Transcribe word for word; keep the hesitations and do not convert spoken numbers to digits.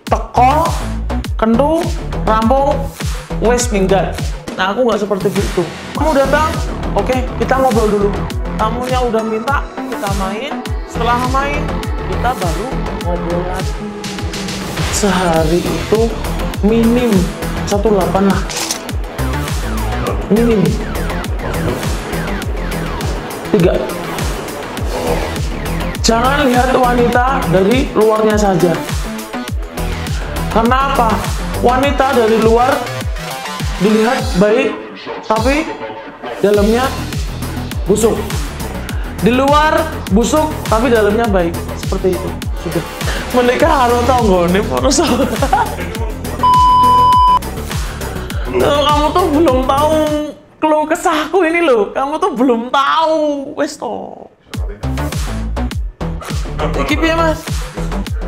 teko, kentu, rampung, wes minggat. Nah aku nggak seperti itu. Kamu datang, oke kita ngobrol dulu. Tamunya udah minta, kita main. Setelah main, kita baru ngobrol lagi. Sehari itu minim satu delapan lah. Minim. Tiga. Jangan lihat wanita dari luarnya saja. Karena apa? Wanita dari luar dilihat baik, tapi dalamnya busuk. Di luar busuk, tapi dalamnya baik. Seperti itu. Sudah. Menikah harus tonggone poros. Tuh, kamu tuh belum tahu keluh kesahku ini loh. Kamu tuh belum tahu. Wes toh. Iki piye, Mas?